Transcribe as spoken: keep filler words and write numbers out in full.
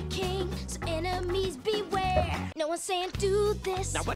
king, so enemies beware. No one's saying do this. Now what?